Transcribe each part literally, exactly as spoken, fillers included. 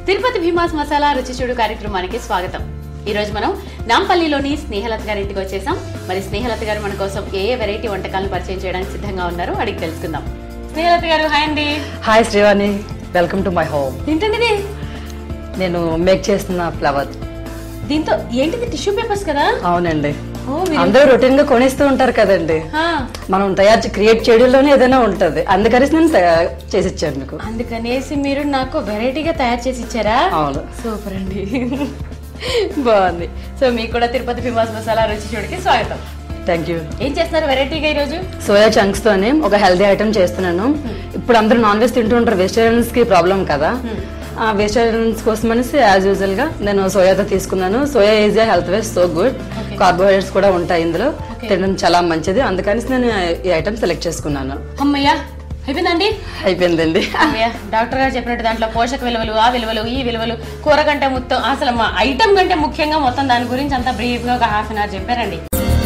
తిరుపతి భీమాస్ మసాలా రుచి చూడు కార్యక్రమానికి స్వాగతం. ఈ రోజు మనం నాంపల్లిలోని స్నేహలత గారి ఇంటికి వచ్చేసాం. మరి స్నేహలత గారు మన కోసం ఏ ఏ వెరైటీ వంటకాలను పరిచయం చేయడానికి సిద్ధంగా ఉన్నారో అడిగి తెలుసుకుందాం. స్నేహలత గారు హాయ్ అండి. Hi Srivani, welcome to my home. ఏంటండి నేను మేక్ చేస్తున్న ఫ్లవర్. దీంతో ఏంటిది? టిష్యూ పేపర్స్ కదా? అవునండి, అందరూ రొటీన్ గా కొనిస్తూ ఉంటారు కదండి, మనం తయారు క్రియేట్ చేయడంలోనే ఏదైనా ఉంటది, అందుకనేసి నేను చేసి ఇచ్చాను మీకు. అందుకనేసి మీరు నాకు వెరైటీగా తయారు చేసి ఇచ్చారా? అవును, సూపర్ అండి, బాగుంది. సో మీకు కూడా తిరుపతి భీమాస్ మసాలా రుచి చూడకి స్వాగతం. Thank you. ఏం చేస్తున్నారు వెరైటీగా ఈ రోజు? సోయా చంక్స్ తోనే ఒక హెల్దీ ఐటమ్ చేస్తున్నాను. ఇప్పుడు అందరూ నాన్ వెజ్ తింటూ ఉంటారు, వెజిటేరియన్స్ కి ప్రాబ్లం కదా, వెజిటేరియన్స్ కోసం అనేసి యాజ్ యూజువల్ గా నేను సోయాతో తీసుకున్నాను. Soya is health wise so good, carbohydrates కూడా ఉంటాయి ఇందులో, తినడం చాలా మంచిది, అందుకని నేను ఈ ఐటమ్ సెలెక్ట్ చేసుకున్నాను. అమ్మయ్యా అయిపోయిందండి? అయిపోయిందండి. డాక్టర్ గారు చెప్పినట్టు దాంట్లో పోషక విలువలు, ఆ విలువలు, ఈ విలువలు, కూర కంటే మొత్తం అసలు మా ఐటమ్ కంటే ముఖ్యంగా మొత్తం దాని గురించి అంతా బ్రీఫ్ గా ఒక హాఫ్ అన్ అవర్ చెప్పారండి.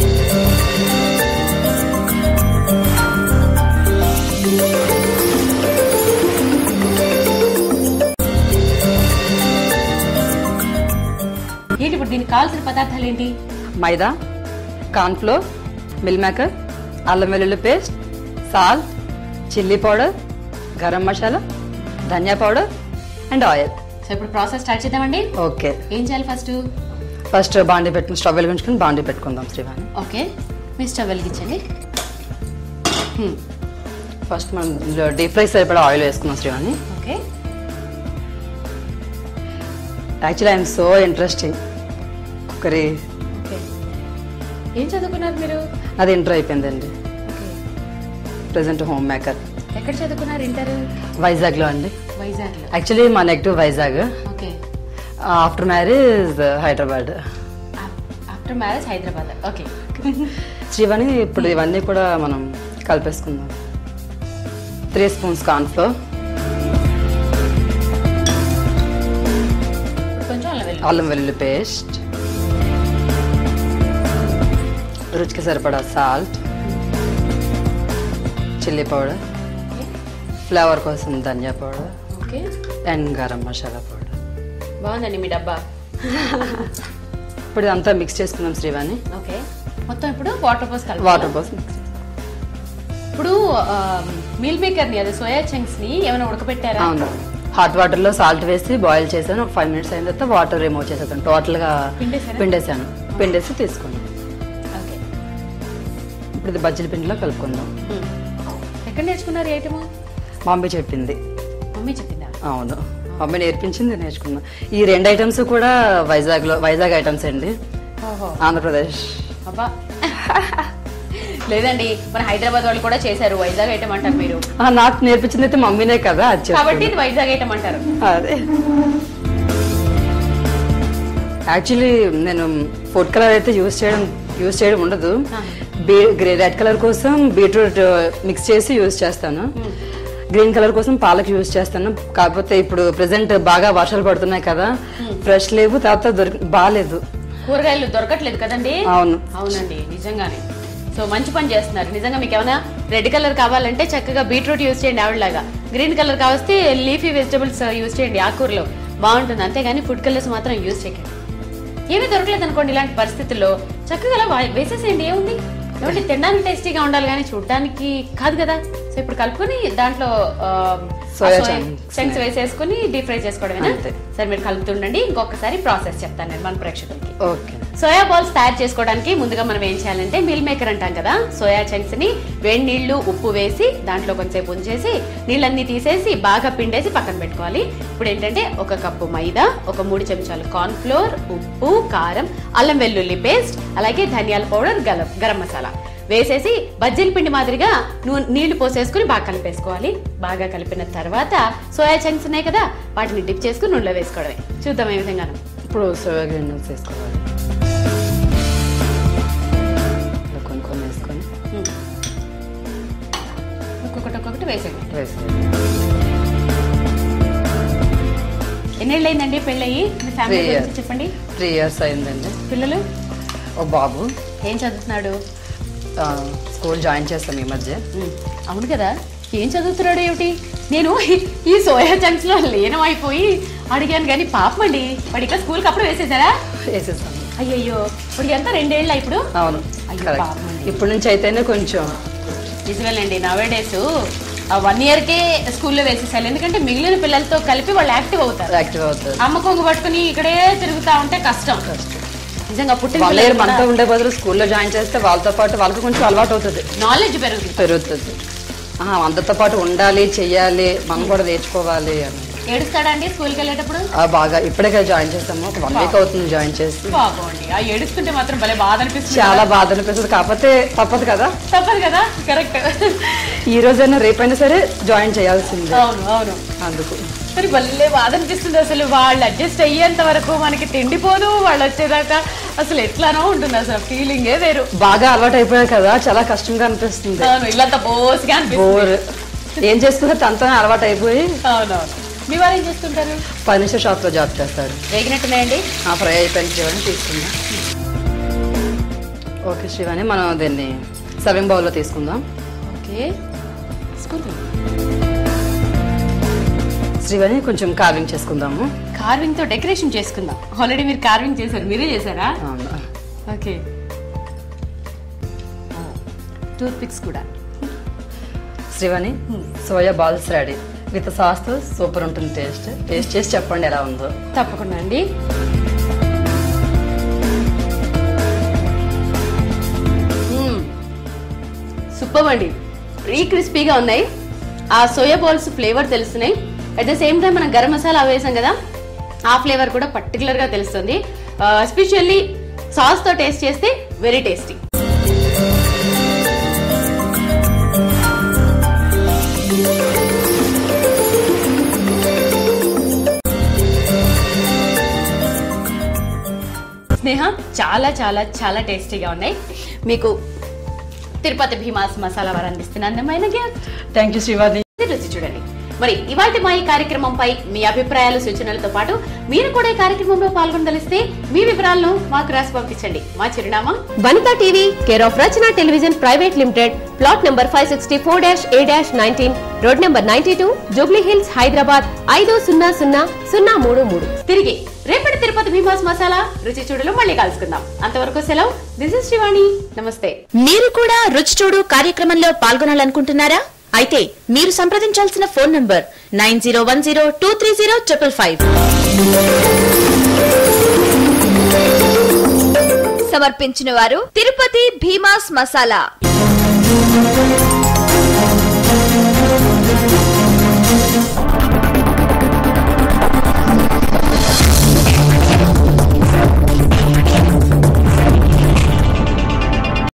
ఏంటి ఇప్పుడు దీనికి కావాల్సిన పదార్థాలు ఏంటి? Maida, corn flour, meal maker, అల్లం వెల్లుల్లి paste, salt, chilli powder, garam masala, dhaniya powder and oil. So ఇప్పుడు ప్రాసెస్ స్టార్ట్ చేద్దామండి. ఓకే, ఏం చేయాలి? ఫస్ట్ ఫస్ట్ బాండీ పెట్టుకుని స్టవ్ వెలిగించుకుని బాండీ పెట్టుకుందాం శ్రీవాణి. ఓకే, మీ స్టవ్ వెలిగించండి. ఫస్ట్ మనం డీప్ ఫ్రై సరిపడా ఆయిల్ వేసుకున్నాం Srivani. Okay, actually I'm so interesting cookery. ఏం చదువుకున్నారు మీరు? అది ఇంటర్ అయిపోయిందండి, ప్రెసెంట్ హోమ్ మేకర్. ఎక్కడ చదువుకున్నారు ఇంటర్? వైజాగ్ లో అండి. వైజాగ్ లో? యాక్చువల్లీ మా native Vizag, okay. After marriage Hyderabad. After marriage Hyderabad, okay. Srivani ఇప్పుడు ఇవన్నీ కూడా మనం కలిపేసుకుందాం. త్రీ స్పూన్స్ కార్న్ ఫ్లోర్, అల్లం వెల్లుల్లి పేస్ట్, రుచికి సరిపడా సాల్ట్, చిల్లీ పౌడర్, ఫ్లేవర్ కోసం dhaniya powder, okay, and garam masala powder. బాగుందండి మీ డబ్బా. ఇప్పుడు ఇదంతా మిక్స్ చేసుకుందాం శ్రీవాణి. ఓకే, మొత్తం ఇప్పుడు వాటర్ పోసి కలపాలి. వాటర్ పోసి ఇప్పుడు మీల్ మేకర్ ని, అదే సోయా చంక్స్ ని ఏమైనా ఉడకబెట్టారా? అవును, హాట్ వాటర్ లో సాల్ట్ వేసి బాయిల్ చేశాను. ఒక ఫైవ్ మినిట్స్ అయిన తర్వాత వాటర్ రిమూవ్ చేసేసాను, టోటల్ గా పిండేసాను. పిండేసి తీసుకున్నాను. ఓకే, ఇప్పుడు ఇది బజ్జీల పిండిలో కలుపుకుందాం. ఎక్కడ నేర్చుకున్నారు ఈ ఐటమ్? మమ్మీ చెప్పింది. మమ్మీ చెప్పిందా? అవును, మమ్మీ నేర్పించింది, నేర్చుకున్నా. ఈ రెండు ఐటమ్స్ కూడా వైజాగ్ లో, వైజాగ్ ఐటమ్స్ అండి, ఆంధ్రప్రదేశ్. అబ్బా, లేదండి మన హైదరాబాద్ వాళ్ళు కూడా చేశారు, వైజాగ్ ఐటమ్ అంటారు మీరు. నాకు నేర్పించింది అయితే మమ్మీనే కదా, కాబట్టి ఇది వైజాగ్ ఐటమ్ అంటారు. అదే యాక్చువల్లీ నేను ఫుడ్ కలర్ అయితే యూజ్ చేయడం యూజ్ చేయడం ఉండదు. రెడ్ కలర్ కోసం బీట్రూట్ మిక్స్ చేసి యూజ్ చేస్తాను, గ్రీన్ కలర్ కోసం పాలక్ యూజ్ చేస్తాను. కాకపోతే ఇప్పుడు ప్రెసెంట్ బాగా వర్షాలు పడుతున్నాయి కదా, ఫ్రెష్ లేవు, తర్వాత దొరికి బాగాలేదు, కూరగాయలు దొరకట్లేదు కదండి. అవును అవునండి, నిజంగానే. సో మంచి పని చేస్తున్నారు నిజంగా. మీకు ఏమైనా రెడ్ కలర్ కావాలంటే చక్కగా బీట్రూట్ యూజ్ చేయండి ఆవిడలాగా, గ్రీన్ కలర్ కావస్తే లీఫీ వెజిటబుల్స్ యూజ్ చేయండి, ఆకుకూరలో బాగుంటుంది. అంతేగాని ఫుడ్ కలర్స్ మాత్రం యూజ్ చేయకండి. ఏమీ దొరకలేదు అనుకోండి ఇలాంటి పరిస్థితుల్లో, చక్కగా వేసేసేయండి, ఏముంది. కాబట్టి తినడానికి టేస్టీగా ఉండాలి కానీ చూడడానికి కాదు కదా. సో ఇప్పుడు కలుపుకొని దాంట్లో సోయా చంక్స్ వేసేసుకుని డీప్ ఫ్రై చేసుకోవడమేనా? సరే మీరు కలుపుతుండండి, ఇంకొకసారి ప్రాసెస్ చెప్తాను నేను మన ప్రేక్షకులకి. ఓకే, సోయా బాల్స్ తయారు చేసుకోవడానికి ముందుగా మనం ఏం చేయాలంటే మిల్ మేకర్ అంటాం కదా, సోయా చంక్స్ ని వేడి నీళ్లు ఉప్పు వేసి దాంట్లో కొంచెంసేపు ఉంచేసి నీళ్ళన్నీ తీసేసి బాగా పిండేసి పక్కన పెట్టుకోవాలి. ఇప్పుడు ఏంటంటే ఒక కప్పు మైదా, ఒక మూడు చెంచాలు కార్న్ ఫ్లోర్, ఉప్పు, కారం, అల్లం వెల్లుల్లి పేస్ట్, అలాగే ధనియాల పౌడర్, గరం గరం మసాలా వేసేసి బజ్జీల పిండి మాదిరిగా నీళ్లు పోసేసుకుని బాగా కలిపేసుకోవాలి. బాగా కలిపిన తర్వాత సోయా చంక్స్ ఉన్నాయి కదా, వాటిని డిప్ చేసుకుని నూనెలో వేసుకోవడమే. చూద్దాం ఏ విధంగా. ఇప్పుడు సోయా గ్రాన్యూల్స్ వేసుకోవాలి, కొన్ని కొన్ని వేసుకొని ఒక్కొక్కటి ఒక్కొక్కటి వేసేయండి. వేసుకోవాలి. ఎన్నేళ్ళు అయిందండి పెళ్ళయి? మీ ఫ్యామిలీ గురించి చెప్పండి. త్రీ ఇయర్స్ అయిందండి. పిల్లలు? ఓ బాబు. ఏం చదువుతున్నాడు? స్కూల్ జాయిన్ చేస్తాం ఈ మధ్య. అవును కదా, ఏం చదువుతున్నాడు ఏమిటి? నేను ఈ సోయా చంక్స్ లో లీనమైపోయి అడిగాను కానీ పాపమండి వాడు ఇక్కడ స్కూల్కి అప్పుడు వేసేసారా? వేసేసాను. అయ్యయ్యో ఇప్పుడు ఎంత రెండేళ్ళ ఇప్పుడు? అవును, ఇప్పటి నుంచి అయితేనే కొంచెం నిజమేనండి. నవే డేస్ వన్ ఇయర్ కే స్కూల్లో వేసేసారు, ఎందుకంటే మిగిలిన పిల్లలతో కలిపి వాళ్ళు యాక్టివ్ అవుతారు. యాక్టివ్ అవుతారు. అమ్మ కొంగు పట్టుకుని ఇక్కడే తిరుగుతా ఉంటే కష్టం. నిజంగా పుట్టిన మనతో ఉండే బదులు స్కూల్లో జాయిన్ చేస్తే వాళ్ళతో పాటు వాళ్ళకి కొంచెం అలవాటు అవుతుంది, నాలెడ్జ్ పెరుగుతుంది పెరుగుతుంది. అందరితో పాటు ఉండాలి, చెయ్యాలి, మనం కూడా నేర్చుకోవాలి అని. ఏడుస్తాడండి స్కూల్కి వెళ్ళేటప్పుడు? బాగా ఇప్పుడే జాయిన్ చేస్తాము, ఒక వన్ వీక్ అవుతుంది జాయిన్ చేసి. బాగుండి. ఆ ఏడుస్తుంటే మాత్రం భలే బాధ అనిపిస్తుంది. చాలా బాధ అనిపిస్తుంది, కాకపోతే తప్పదు కదా. తప్పదు కదా, కరెక్ట్. ఈ రోజైనా రేపైనా సరే జాయిన్ చేయాల్సిందే. అవును అవును. అందుకు మరి భలే బాధ అనిపిస్తుంది. అసలు వాళ్ళు అడ్జస్ట్ అయ్యేంత వరకు మనకి తిండిపోదు, వాళ్ళు వచ్చేదాకా అసలు ఎట్లానో ఉంటుంది. అసలు ఫీలింగే వేరు. బాగా అలవాటు అయిపోయాయి కదా, చాలా కష్టంగా అనిపిస్తుంది. ఇల్లంతా బోస్గా అనిపిస్తుంది. ఏం చేసుకుంటే తనతో అలవాటు అయిపోయి. అవునవును. మీ వారు ఏం చేస్తుంటారు? ఫర్నిచర్ షాప్ లో జాబ్ చేస్తారు. వేగినట్టున్నాయండి? ఫ్రై అయిపోయిన శ్రీవాణి తీసుకుందాం. ఓకే శ్రీవాణి, మనం దీన్ని సర్వింగ్ బౌల్ లో తీసుకుందాం. ఓకే శ్రీవాణి, కొంచెం కార్వింగ్ చేసుకుందాము. కార్వింగ్ తో డెకరేషన్ చేసుకుందాం. ఆల్రెడీ మీరు కార్వింగ్ చేశారు, మీరే చేశారా? ఓకే. టూత్ పిక్స్ కూడా. Srivani, soya balls ready with sauce తో సూపర్ ఉంటుంది. టేస్ట్ టేస్ట్ చేసి చెప్పండి ఎలా ఉందో. తప్పకుండా అండి. సూపర్ అండి, ఫ్రీ క్రిస్పీగా ఉన్నాయి. ఆ సోయా బాల్స్ ఫ్లేవర్ తెలుస్తున్నాయి. అట్ ద సేమ్ టైం మనం గరం మసాలా వేసాం కదా, ఆ ఫ్లేవర్ కూడా పర్టికులర్ గా తెలుస్తుంది. ఎస్పెషల్లీ సాస్ తో టేస్ట్ చేస్తే వెరీ టేస్టీ. స్నేహ, చాలా చాలా చాలా టేస్టీగా ఉన్నాయి. మీకు తిరుపతి భీమాస్ మసాలా వారు అందిస్తున్న అందమైన గిఫ్ట్. Thank you Srivani. రుచి చూడండి. మరి ఇవాటి మా ఈ కార్యక్రమంపై మీ అభిప్రాయాలు సూచనలతో పాటు మీరు కూడా ఈ కార్యక్రమంలో పాల్గొనదలిస్తే మీ వివరాలను మాకు రాసి పంపించండి. మా చిరునామా Vanitha TV, care of Rachana television private limited, plot number five sixty four dash A dash nineteen, road number ninety two, Jubilee Hills, Hyderabad ఐదు సున్నా సున్నా సున్నా మూడు మూడు. తిరిగి రేపటి తిరుపతి భీమాస్ మసాలా రుచి చూడలో మళ్ళీ కలుసుకుందాం. అంతవరకు సెలవు. This is Srivani. నమస్తే. మీరు కూడా రుచి చూడు కార్యక్రమంలో పాల్గొనాలనుకుంటున్నారా? అయితే మీరు సంప్రదించాల్సిన phone number nine zero one zero two three zero triple five. సమర్పించిన వారు తిరుపతి భీమాస్ మసాలా.